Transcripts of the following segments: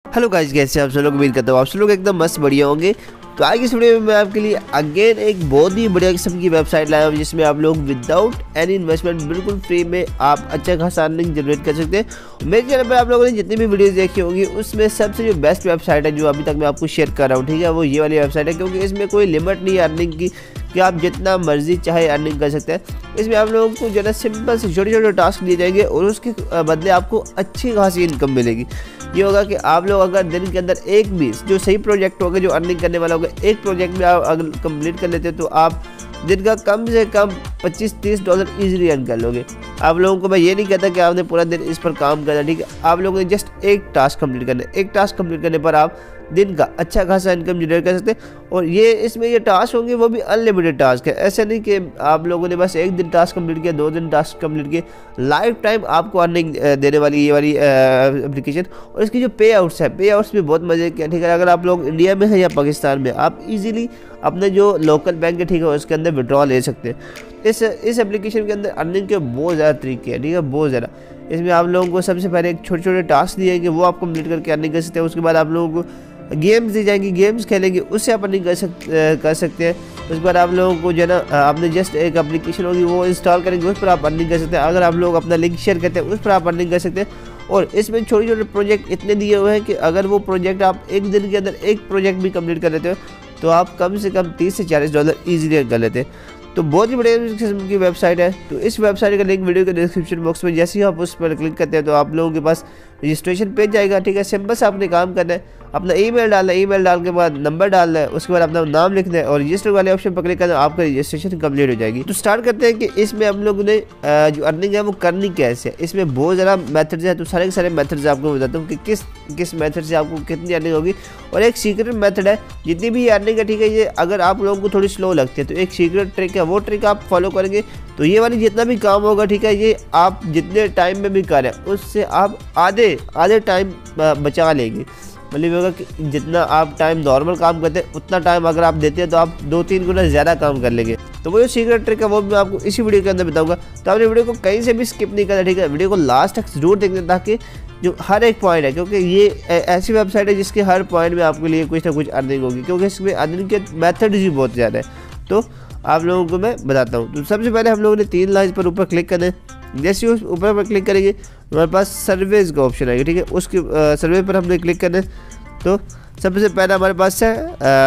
Hello guys, कैसे आप सब लोग? उम्मीद करता हूँ आप सब लोग एकदम मस्त बढ़िया होंगे। तो आज की इस वीडियो में मैं आपके लिए अगेन एक बहुत ही बढ़िया किस्म की वेबसाइट लाया हूँ जिसमें आप लोग विदाउट एनी इन्वेस्टमेंट बिल्कुल फ्री में आप अच्छा खासा अर्निंग जनरेट कर सकते हैं। मेरे चैनल पर आप लोगों ने जितनी भी वीडियोस देखी होंगी उसमें सबसे जो बेस्ट वेबसाइट है जो अभी तक मैं आपको शेयर कर रहा हूँ, ठीक है, वो ये वाली वेबसाइट है, क्योंकि इसमें कोई लिमिट नहीं है अर्निंग की कि आप जितना मर्जी चाहे अर्निंग कर सकते हैं। इसमें आप लोगों को जो है सिंपल से छोटे छोटे टास्क दिए जाएंगे और उसके बदले आपको अच्छी खासी इनकम मिलेगी। ये होगा कि आप लोग अगर दिन के अंदर एक भी जो सही प्रोजेक्ट होगा, जो अर्निंग करने वाला होगा, एक प्रोजेक्ट में आप अगर कंप्लीट कर लेते हैं तो आप दिन का कम से कम $25-30 ईजिली अर्न कर लोगे। आप लोगों को मैं ये नहीं कहता कि आपने पूरा दिन इस पर काम करना, ठीक है। आप लोगों ने जस्ट एक टास्क कंप्लीट करना है। एक टास्क कंप्लीट करने पर आप दिन का अच्छा खासा इनकम जनरेट कर सकते हैं। और ये इसमें ये टास्क होंगे वो भी अनलिमिटेड टास्क है। ऐसा नहीं कि आप लोगों ने बस एक दिन टास्क कंप्लीट किया, 2 दिन टास्क कंप्लीट किए। लाइफ टाइम आपको अर्निंग देने वाली ये वाली एप्लीकेशन। और इसकी जो पे आउट्स है, पे आउट्स भी बहुत मजे के, ठीक है। अगर आप लोग इंडिया में हैं या पाकिस्तान में, आप इजीली अपने जो लोकल बैंक है, ठीक है, उसके अंदर विड्रॉ ले सकते हैं। इस एप्लीकेशन के अंदर अर्निंग के बहुत ज़्यादा तरीके हैं, ठीक है, बहुत ज़्यादा। इसमें आप लोगों को सबसे पहले एक छोटे छोटे टास्क दिए कि वो आप कंप्लीट करके अर्निंग कर सकते हैं। उसके बाद आप लोगों को गेम्स दी जाएंगी, गेम्स खेलेंगे, उससे आप अर्निंग कर सकते हैं। उसके बाद आप लोगों को जो है ना, आपने जस्ट एक एप्लीकेशन होगी वो इंस्टॉल करेंगे, उस पर आप अर्निंग कर सकते हैं। अगर आप लोग अपना लिंक शेयर करते हैं उस पर आप अर्निंग कर सकते हैं। और इसमें छोटे छोटे प्रोजेक्ट इतने दिए हुए हैं कि अगर वो प्रोजेक्ट आप एक दिन के अंदर एक प्रोजेक्ट भी कंप्लीट कर लेते हो तो आप कम से कम $30 से $40 ईजिली अर्न कर लेते हैं। तो बहुत ही बढ़िया किस्म की वेबसाइट है। तो इस वेबसाइट का लिंक वीडियो के डिस्क्रिप्शन बॉक्स में, जैसे ही आप उस पर क्लिक करते हैं तो आप लोगों के पास रजिस्ट्रेशन पेज जाएगा, ठीक है। सिंपल से आपने काम करना है, अपना ईमेल डालना है, ईमेल डाल के बाद नंबर डालना है, उसके बाद अपना नाम लिखना है और रजिस्टर वाले ऑप्शन पर क्लिक करना है, आपका रजिस्ट्रेशन कंप्लीट हो जाएगी। तो स्टार्ट करते हैं कि इसमें हम लोगों ने जो अर्निंग है वो करनी कैसे है। इसमें बहुत ज़्यादा मेथड्स हैं, तो सारे के सारे मेथड्स आपको बताता हूँ कि किस मेथड से आपको कितनी अर्निंग होगी। और एक सीक्रेट मेथड है जितनी भी अर्निंग है, ठीक है। ये अगर आप लोगों को थोड़ी स्लो लगती है तो एक सीक्रेट ट्रिक है, वो ट्रिक आप फॉलो करेंगे तो ये वाली जितना भी काम होगा, ठीक है, ये आप जितने टाइम में भी करें उससे आप आधे टाइम बचा लेंगे। मतलब होगा कि जितना आप टाइम नॉर्मल काम करते हैं उतना टाइम अगर आप देते हैं तो आप 2-3 गुना ज़्यादा काम कर लेंगे। तो वो जो सीक्रेट ट्रिक है वो मैं आपको इसी वीडियो के अंदर बताऊंगा। तो आपने वीडियो को कहीं से भी स्किप नहीं करना, ठीक है। वीडियो को लास्ट तक जरूर देखना ताकि जो हर एक पॉइंट है, क्योंकि ये ऐसी वेबसाइट है जिसके हर पॉइंट में आपके लिए कुछ ना कुछ अर्निंग होगी, क्योंकि इसमें अर्निंग के मेथड भी बहुत ज़्यादा है। तो आप लोगों को मैं बताता हूँ। तो सबसे पहले हम लोगों ने 3 लाइन पर ऊपर क्लिक करना है। जैसे उस ऊपर पर क्लिक करेंगे हमारे पास सर्विस का ऑप्शन आएगा, ठीक है। उसके सर्विस पर हमने क्लिक करना है। तो सबसे पहले हमारे पास है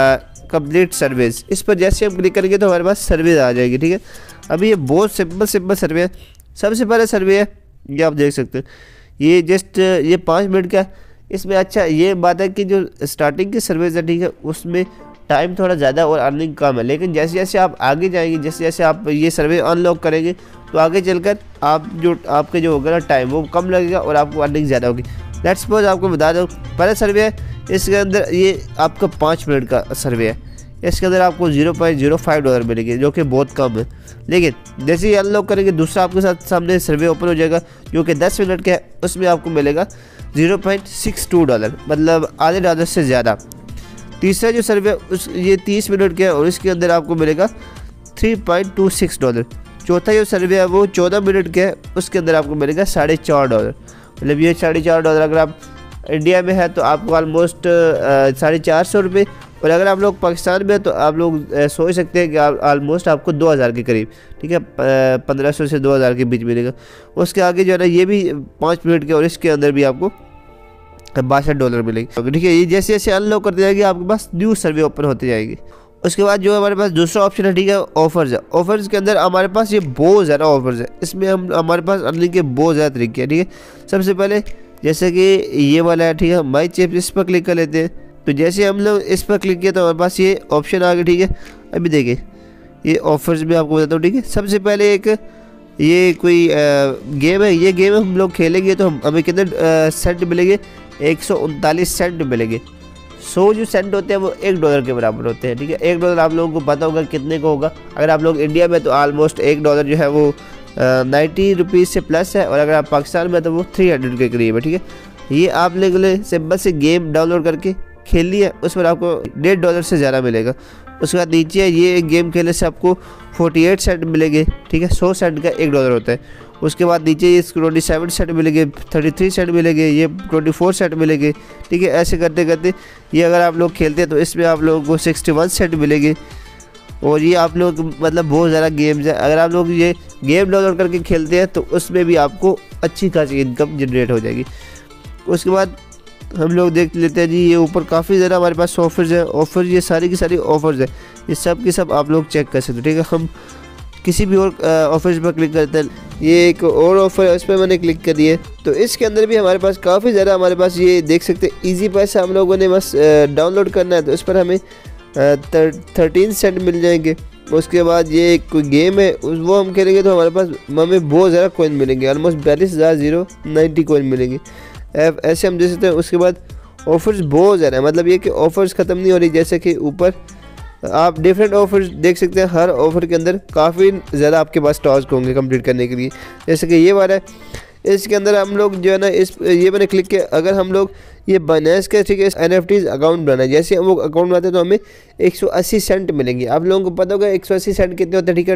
कंप्लीट सर्विस। इस पर जैसे हम क्लिक करेंगे तो हमारे पास सर्विस आ जाएगी, ठीक है। अभी ये बहुत सिंपल सर्वे है। सबसे पहले सर्वे है, ये आप देख सकते हैं, ये जस्ट ये 5 मिनट का। इसमें अच्छा ये बात है कि जो स्टार्टिंग की सर्विस है, ठीक है, उसमें टाइम थोड़ा ज़्यादा और अर्निंग कम है। लेकिन जैसे जैसे आप आगे जाएंगे, जैसे जैसे आप ये सर्वे अनलॉक करेंगे तो आगे चलकर आप जो आपके जो होगा ना टाइम वो कम लगेगा और आपको अर्निंग ज़्यादा होगी। लेट्स सपोज आपको बता दो, पहला सर्वे है, इसके अंदर ये आपका 5 मिनट का सर्वे है। इसके अंदर आपको $0.05 मिलेंगे, जो कि बहुत कम है। लेकिन जैसे ही अनलॉक करेंगे दूसरा आपके साथ सामने सर्वे ओपन हो जाएगा जो कि 10 मिनट का है। उसमें आपको मिलेगा $0.62, मतलब आधे डॉलर से ज़्यादा। तीसरा जो सर्वे ये 30 मिनट का है और इसके अंदर आपको मिलेगा $3.26। चौथा जो सर्वे है वो 14 मिनट का है, उसके अंदर आपको मिलेगा $4.5। मतलब ये $4.5 अगर आप इंडिया में है तो आपको ऑलमोस्ट 450 रुपये। और अगर आप लोग पाकिस्तान में हैं तो आप लोग सोच सकते हैं कि ऑलमोस्ट आपको 2000 के करीब, ठीक है, 1500 से 2000 के बीच मिलेगा। उसके आगे जो है ना ये भी 5 मिनट के और इसके अंदर भी आपको $62 मिलेंगे, ठीक है। ये जैसे जैसे अनलॉक करते जाएंगे आपके पास न्यू सर्वे ओपन होते जाएगी। उसके बाद जो हमारे पास दूसरा ऑप्शन है, ठीक है, ऑफर्स है। ऑफर्स के अंदर हमारे पास ये बहुत ज़्यादा ऑफर्स है। इसमें हमारे पास अर्निंग के बहुत ज़्यादा तरीके हैं, ठीक है। सबसे पहले जैसे कि ये वाला है, ठीक है, माई चिप्स, इस पर क्लिक कर लेते हैं। तो जैसे हम लोग इस पर क्लिक किया तो हमारे पास ये ऑप्शन आ गया, ठीक है। अभी देखिए ये ऑफर्स में आपको बताता हूँ, ठीक है। सबसे पहले एक ये कोई गेम है, ये गेम हम लोग खेलेंगे तो हमें कितने सेंट मिलेंगे, 139 सेंट मिलेंगे। 100 जो सेंट होते हैं वो $1 के बराबर होते हैं, ठीक है। $1 आप लोगों को पता होगा कितने को होगा। अगर आप लोग इंडिया में तो ऑलमोस्ट $1 जो है वो 90 रुपीज़ से प्लस है, और अगर आप पाकिस्तान में तो वो 300 के करीब है, ठीक है। ये आप लोग सिंपल से गेम डाउनलोड करके खेल लिया, उस पर आपको $1.5 से ज़्यादा मिलेगा। उसके बाद नीचे ये गेम खेलने से आपको 48 सेंट मिलेंगे, ठीक है। 100 सेंट का $1 होता है। उसके बाद नीचे ये 27 सेट मिलेंगे, 33 सेट मिलेंगे, ये 24 सेट मिलेंगे, ठीक है। ऐसे करते करते ये अगर आप लोग खेलते हैं तो इसमें आप लोगों को 61 सेट मिलेंगे। और ये आप लोग मतलब बहुत ज़्यादा गेम्स है, अगर आप लोग ये गेम डाउनलोड करके खेलते हैं तो उसमें भी आपको अच्छी खासी इनकम जनरेट हो जाएगी। उसके बाद हम लोग देख लेते हैं जी, ये ऊपर काफ़ी ज़्यादा हमारे पास ऑफर्स है, ऑफर ये सारी की सारी ऑफर्स है, ये सब की सब आप लोग चेक कर सकते हो, ठीक है। हम किसी भी और ऑफर्स पर क्लिक करते हैं, ये एक और ऑफर है, उस पर मैंने क्लिक कर दिया। तो इसके अंदर भी हमारे पास काफ़ी ज़्यादा हमारे पास ये देख सकते हैं ईजी पैसा हम लोगों ने बस डाउनलोड करना है, तो इस पर हमें 13 सेंट मिल जाएंगे। उसके बाद ये एक कोई गेम है वो हम खेलेंगे तो हमारे पास हमें बहुत ज़्यादा कॉइन मिलेंगे, ऑलमोस्ट 42,090 कॉइन मिलेंगे, ऐसे हम दे सकते हैं। उसके बाद ऑफर्स बहुत ज़्यादा है, मतलब ये कि ऑफर्स ख़त्म नहीं हो रही, जैसे कि ऊपर आप डिफरेंट ऑफर्स देख सकते हैं, हर ऑफर के अंदर काफ़ी ज़्यादा आपके पास टास्क होंगे कंप्लीट करने के लिए। जैसे कि ये वाला है, इसके अंदर हम लोग जो है ना ये मैंने क्लिक किया, अगर हम लोग ये बाइनेंस के ठीक है NFTs अकाउंट बनाना है, जैसे हम लोग अकाउंट बनाते हैं तो हमें 180 सेंट मिलेंगे। आप लोगों को पता होगा 180 सेंट कितने होते हैं, ठीक है,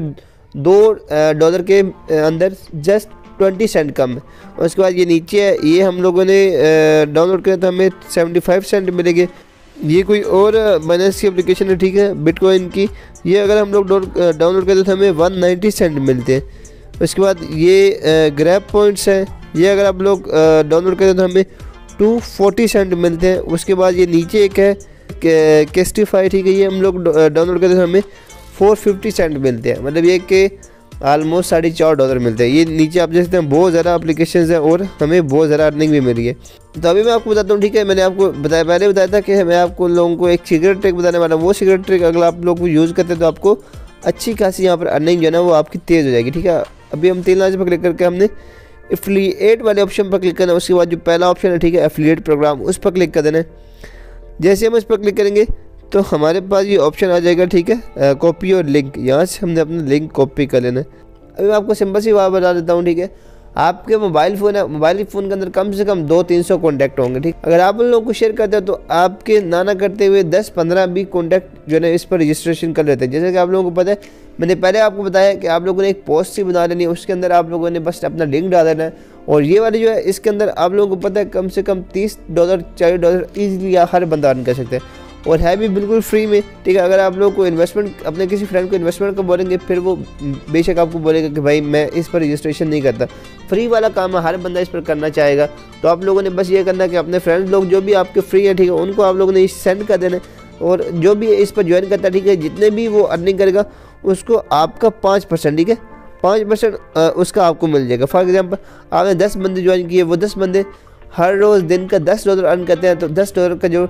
$2 के अंदर जस्ट 20 सेंट कम है। उसके बाद ये नीचे है, ये हम लोगों ने डाउनलोड किया तो हमें 75 सेंट मिलेंगे। ये कोई और बाइनेंस की एप्लीकेशन है, ठीक है, बिटकॉइन की, ये अगर हम लोग डाउनलोड करते तो हमें 190 सेंट मिलते हैं। उसके बाद ये ग्रैब पॉइंट्स है, ये अगर आप लोग डाउनलोड करते तो हमें 240 सेंट मिलते हैं। उसके बाद ये नीचे एक है कैस्टिफाई, ठीक है, ये हम लोग डाउनलोड करते तो हमें 450 सेंट मिलते हैं, मतलब ये कि ऑलमोस्ट $4.5 मिलते हैं। ये नीचे आप देख सकते हैं बहुत ज़्यादा एप्लीकेशंस हैं और हमें बहुत ज़्यादा अर्निंग भी मिल रही है। तो अभी मैं आपको बताता हूँ, ठीक है, मैंने आपको पहले बताया था कि मैं आपको लोगों को एक सीक्रेट ट्रिक बताने वाला हूँ। वो सीक्रेट ट्रिक अगर आप लोग को यूज़ करते हैं तो आपको अच्छी खासी यहाँ पर अर्निंग जो है ना वो आपकी तेज़ हो जाएगी, ठीक है। अभी हम 3 लाइन पर क्लिक करके हमने एफिलिएट वाले ऑप्शन पर क्लिक करना है। उसके बाद जो पहला ऑप्शन है, ठीक है, एफिलिएट प्रोग्राम, उस पर क्लिक कर देना है। जैसे हम इस पर क्लिक करेंगे तो हमारे पास ये ऑप्शन आ जाएगा, ठीक है, कॉपी और लिंक, यहाँ से हमने अपना लिंक कॉपी कर लेना है। अभी मैं आपको सिंपल सी बात बता देता हूँ, ठीक है, आपके मोबाइल फ़ोन है, मोबाइल फ़ोन के अंदर कम से कम 200-300 कॉन्टैक्ट होंगे, ठीक। अगर आप उन लोगों को शेयर करते हो तो आपके ना करते हुए 10-15 भी कॉन्टैक्ट जो है ना इस पर रजिस्ट्रेशन कर लेते हैं। जैसे कि आप लोगों को पता है, मैंने पहले आपको बताया कि आप लोगों ने एक पोस्ट सी बना लेनी है, उसके अंदर आप लोगों ने बस अपना लिंक डाल देना है। और ये वाली जो है इसके अंदर आप लोगों को पता है कम से कम $30 $40 ईजिली हर बंदा अर्न कर सकते हैं, और है भी बिल्कुल फ्री में, ठीक है। अगर आप लोग को इन्वेस्टमेंट अपने किसी फ्रेंड को इन्वेस्टमेंट का बोलेंगे, फिर वो बेशक आपको बोलेगा कि भाई मैं इस पर रजिस्ट्रेशन नहीं करता, फ्री वाला काम है, हर बंदा इस पर करना चाहेगा। तो आप लोगों ने बस ये करना कि अपने फ्रेंड्स लोग जो भी आपके फ्री है, ठीक है, उनको आप लोगों ने सेंड कर देना, और जो भी इस पर ज्वाइन करता है, ठीक है, जितने भी वो अर्निंग करेगा उसको आपका 5%, ठीक है, 5% उसका आपको मिल जाएगा। फॉर एग्जांपल आपने 10 बंदे ज्वाइन किए, वो 10 बंदे हर रोज़ दिन का $10 अर्न करते हैं, तो $10 का जो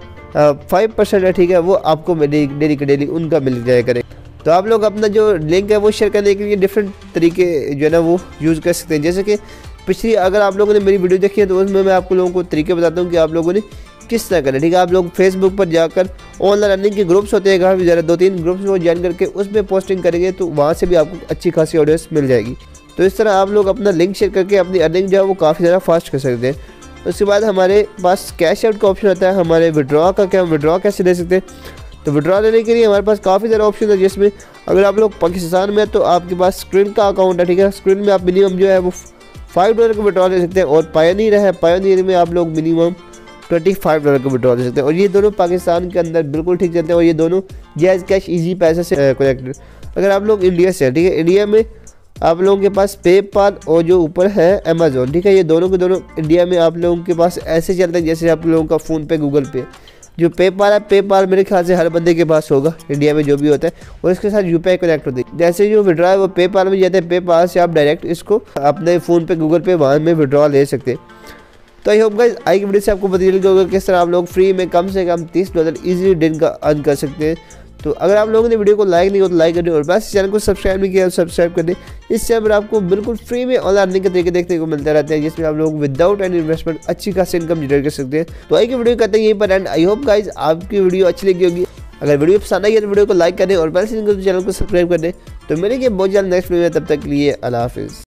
5% है, ठीक है, वो आपको डेली के डेली उनका मिल जाया करे। तो आप लोग अपना जो लिंक है वो शेयर करने के लिए डिफरेंट तरीके जो है ना वो यूज़ कर सकते हैं। जैसे कि पिछली अगर आप लोगों ने मेरी वीडियो देखी है तो उसमें मैं आपको लोगों को तरीके बताता हूँ कि आप लोगों ने किस तरह करें, ठीक है। आप लोग फेसबुक पर जाकर ऑनलाइन अर्निंग के ग्रुप्स होते हैं, काफ़ी ज़्यादा 2-3 ग्रुप्स को ज्वाइन करके उसमें पोस्टिंग करेंगे तो वहाँ से भी आपको अच्छी खासी ऑडियंस मिल जाएगी। तो इस तरह आप लोग अपना लिंक शेयर करके अपनी अर्निंग जो है वो काफ़ी ज़्यादा फास्ट कर सकते हैं। उसके बाद हमारे पास कैश आउट का ऑप्शन आता है, हमारे विड्रॉ का, क्या विड्रॉ कैसे ले सकते हैं। तो विड्रॉ लेने के लिए हमारे पास काफ़ी ज़्यादा ऑप्शन है, जिसमें अगर आप लोग पाकिस्तान में तो आपके पास स्क्रीन का अकाउंट है, ठीक है, स्क्रीन में आप मिनिमम जो है वो $5 का विड्रॉ ले सकते हैं, और पायोनियर है, पायोनियर में आप लोग मिनिमम $25 का विड्रॉ ले सकते हैं। और ये दोनों पाकिस्तान के अंदर बिल्कुल ठीक चलते हैं, और ये दोनों जैज़ कैश ईजी पैसे से कनेक्टेड। अगर आप लोग इंडिया से, ठीक है, इंडिया में आप लोगों के पास पेपाल और जो ऊपर है अमेज़ॉन, ठीक है, ये दोनों के दोनों इंडिया में आप लोगों के पास ऐसे चलते हैं जैसे आप लोगों का फ़ोन पे, गूगल पे। जो पेपाल है, पेपाल मेरे ख्याल से हर बंदे के पास होगा इंडिया में जो भी होता है, और इसके साथ यूपीआई कनेक्ट होती है। जैसे जो विड्रॉ है वो पेपाल में जाते हैं, पेपाल से आप डायरेक्ट इसको अपने फ़ोन पे, गूगल पे, वहाँ में विड्रॉ ले सकते हैं। तो आई होप गाइस आई की वीडियो से आपको पता चल गया होगा किस तरह आप लोग फ्री में कम से कम $30 ईजिली दिन का अर्न कर सकते हैं। तो अगर आप लोगों ने वीडियो को लाइक नहीं हो तो लाइक कर दें, और बस चैनल को सब्सक्राइब नहीं किया तो सब्सक्राइब कर दें। इस चैनल पर आपको बिल्कुल फ्री में ऑनलाइन अर्निंग के तरीके देखने को मिलते रहते हैं, जिसमें आप लोग विदाउट एनी इन्वेस्टमेंट अच्छी खासी इनकम जनरेट कर सकते हैं। तो आई की वीडियो करते हैं यहीं पर एंड। आई होप गाइस आपकी वीडियो अच्छी लगी होगी। अगर वीडियो पसंद आई है तो वीडियो को लाइक कर दें और चैनल को सब्सक्राइब कर दें। तो मिलेंगे बहुत जल्द नेक्स्ट वीडियो में, तब तक के लिए अल्लाह हाफिज़।